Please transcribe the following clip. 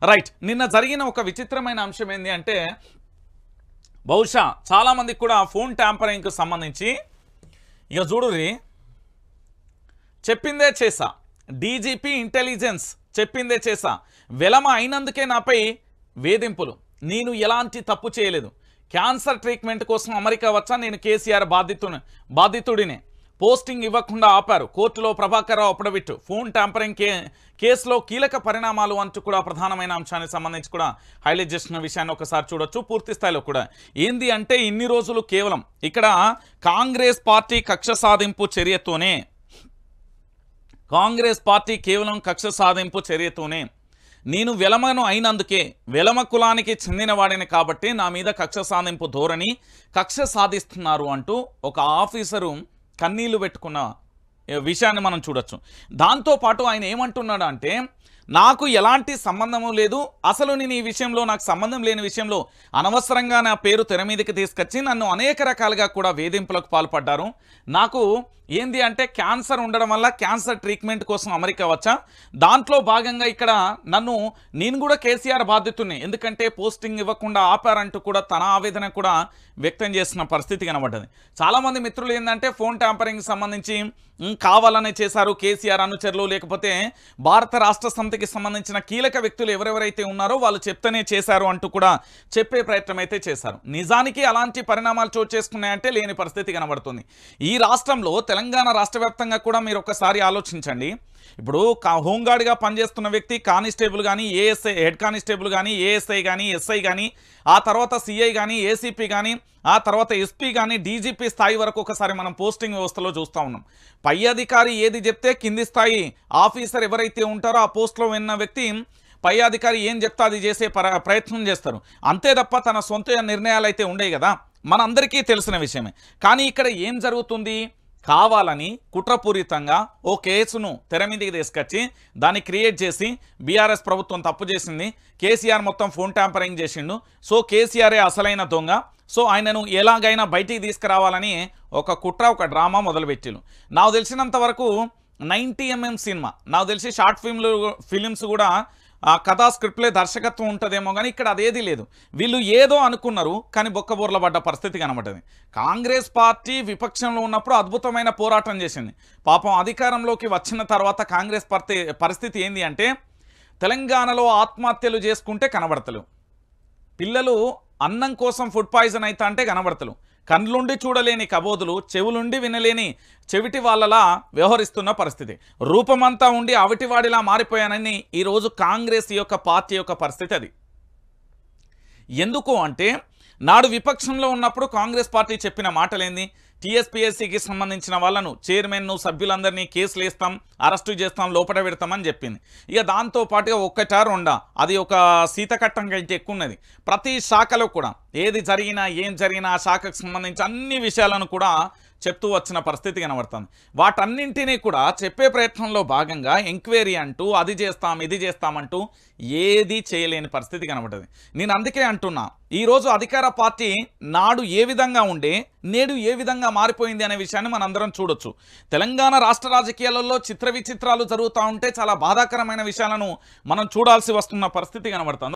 Right. నిన్న జరిగిన ఒక విచిత్రమైన అంశం ఏంది అంటే, బహుశా చాలామందికి కూడా ఫోన్ ట్యాంపరింగ్కి సంబంధించి ఇక చూడుర్రి, చెప్పిందే చేసా, డీజీపీ ఇంటెలిజెన్స్ చెప్పిందే చేసా, వెలమ అయినందుకే నాపై వేధింపులు, నేను ఎలాంటి తప్పు చేయలేదు, క్యాన్సర్ ట్రీట్మెంట్ కోసం అమెరికా వచ్చా, నేను కేసీఆర్ బాధితుడినే, పోస్టింగ్ ఇవ్వకుండా ఆపారు, కోర్టులో ప్రభాకర్ రావు అప్పుడబిట్టు, ఫోన్ ట్యాంపరింగ్ కేసులో కీలక పరిణామాలు అంటూ కూడా ప్రధానమైన అంశానికి సంబంధించి కూడా హైలైట్ చేసిన విషయాన్ని ఒకసారి చూడొచ్చు. పూర్తి స్థాయిలో కూడా ఏంది అంటే, ఇన్ని రోజులు కేవలం ఇక్కడ కాంగ్రెస్ పార్టీ కక్ష సాధింపు చర్యతోనే నేను వెలమను అయినందుకే, వెలమ కులానికి చెందిన వాడిని కాబట్టి నా మీద కక్ష సాధింపు ధోరణి, కక్ష సాధిస్తున్నారు అంటూ ఒక ఆఫీసరు కన్నీళ్లు పెట్టుకున్న విషయాన్ని మనం చూడొచ్చు. దాంతోపాటు ఆయన ఏమంటున్నాడు అంటే, నాకు ఎలాంటి సంబంధము లేదు, అసలు నేను ఈ విషయంలో నాకు సంబంధం లేని విషయంలో అనవసరంగా నా పేరు తెర మీదకి తీసుకొచ్చి నన్ను అనేక రకాలుగా కూడా వేధింపులకు పాల్పడ్డారు, నాకు ఏంది అంటే క్యాన్సర్ ఉండడం వల్ల క్యాన్సర్ ట్రీట్మెంట్ కోసం అమెరికా వచ్చా, దాంట్లో భాగంగా ఇక్కడ నేను కూడా కేసీఆర్ బాధితుడిని, ఎందుకంటే పోస్టింగ్ ఇవ్వకుండా ఆపారంటూ కూడా తన ఆవేదన కూడా వ్యక్తం చేసిన పరిస్థితి కనబడ్డది. చాలామంది మిత్రులు ఏంటంటే ఫోన్ ట్యాంపరింగ్ సంబంధించి కావాలనే చేశారు కేసీఆర్ అనుచరులు, లేకపోతే భారత రాష్ట్ర సమితికి సంబంధించిన కీలక వ్యక్తులు ఎవరెవరైతే ఉన్నారో వాళ్ళు చెప్తేనే చేశారు అంటూ కూడా చెప్పే ప్రయత్నం అయితే చేశారు. నిజానికి అలాంటి పరిణామాలు చోటు చేసుకున్నాయంటే లేని పరిస్థితి కనబడుతుంది. ఈ రాష్ట్రంలో తెలంగాణ రాష్ట్ర వ్యాప్తంగా కూడా మీరు ఒకసారి ఆలోచించండి. ఇప్పుడు హోంగార్డ్గా పనిచేస్తున్న వ్యక్తి కానిస్టేబుల్ కానీ, ఏఎస్ఐ హెడ్ కానిస్టేబుల్ కానీ, ఏఎస్ఐ కానీ, ఎస్ఐ కానీ, ఆ తర్వాత సిఐ కానీ, ఏసీపీ కానీ, ఆ తర్వాత ఎస్పీ కానీ, డీజీపీ స్థాయి వరకు ఒకసారి మనం పోస్టింగ్ వ్యవస్థలో చూస్తూ ఉన్నాం. పై అధికారి ఏది చెప్తే కింది స్థాయి ఆఫీసర్ ఎవరైతే ఉంటారో ఆ పోస్ట్లో ఉన్న వ్యక్తి పై అధికారి ఏం చెప్తే అది చేసే ప్రయత్నం చేస్తారు, అంతే తప్ప తన సొంత నిర్ణయాలు అయితే ఉండేవి కదా, మనందరికీ తెలిసిన విషయమే. కానీ ఇక్కడ ఏం జరుగుతుంది, కావాలని కుట్రపూరితంగా ఓ కేసును తెర మీదకి తీసుకొచ్చి దాన్ని క్రియేట్ చేసి బీఆర్ఎస్ ప్రభుత్వం తప్పు చేసింది, కేసీఆర్ మొత్తం ఫోన్ ట్యాంపరింగ్ చేసిండు, సో కేసీఆరే అసలైన దొంగ, సో ఆయనను ఎలాగైనా బయటికి తీసుకురావాలని ఒక కుట్ర, ఒక డ్రామా మొదలుపెట్టిండు. నాకు తెలిసినంత వరకు 90mm సినిమా, నాకు తెలిసి షార్ట్ ఫిలిమ్స్ కూడా కథా స్క్రిప్ట్లే దర్శకత్వం ఉంటుందేమో, కానీ ఇక్కడ అదేది లేదు. వీళ్ళు ఏదో అనుకున్నారు కానీ బొక్కబోర్ల పడ్డ పరిస్థితి కనబడ్డది. కాంగ్రెస్ పార్టీ విపక్షంలో ఉన్నప్పుడు అద్భుతమైన పోరాటం చేసింది. పాపం అధికారంలోకి వచ్చిన తర్వాత కాంగ్రెస్ పరిస్థితి ఏంది అంటే, తెలంగాణలో ఆత్మహత్యలు చేసుకుంటే కనబడతలు, పిల్లలు అన్నం కోసం ఫుడ్ పాయిజన్ అవుతా అంటే కనబడతలు, కండ్లుండి చూడలేని కబోదులు చెవులుండి వినలేని చెవిటి వాళ్ళలా వ్యవహరిస్తున్న పరిస్థితి, రూపమంతా ఉండి అవిటివాడిలా మారిపోయానని ఈరోజు కాంగ్రెస్ యొక్క పార్టీ యొక్క పరిస్థితి అది. ఎందుకు అంటే, నాడు విపక్షంలో ఉన్నప్పుడు కాంగ్రెస్ పార్టీ చెప్పిన మాటలేంది, టీఎస్పీఎస్సీకి సంబంధించిన వాళ్ళను చైర్మన్ను సభ్యులందరినీ కేసులు వేస్తాం, అరెస్టు చేస్తాం, లోపల పెడతామని చెప్పింది. ఇక దాంతోపాటుగా ఒక్కటా రెండా, అది ఒక శీతకట్టం కంటే ఎక్కువ ఉన్నది. ప్రతి శాఖలో కూడా ఏది జరిగినా ఏం జరిగినా ఆ శాఖకు సంబంధించి అన్ని విషయాలను కూడా చెప్తూ వచ్చిన పరిస్థితి కనబడుతుంది. వాటన్నింటినీ కూడా చెప్పే ప్రయత్నంలో భాగంగా ఎంక్వైరీ అంటూ అది చేస్తాం ఇది చేస్తామంటూ ఏది చేయలేని పరిస్థితి కనబడుతుంది. నేను అందుకే అంటున్నా, ఈరోజు అధికార పార్టీ నాడు ఏ విధంగా ఉండే నేడు ఏ విధంగా మారిపోయింది అనే విషయాన్ని మనందరం చూడొచ్చు. తెలంగాణ రాష్ట్ర రాజకీయాలలో చిత్ర విచిత్రాలు జరుగుతూ ఉంటే చాలా బాధాకరమైన విషయాలను మనం చూడాల్సి వస్తున్న పరిస్థితి కనబడుతుంది.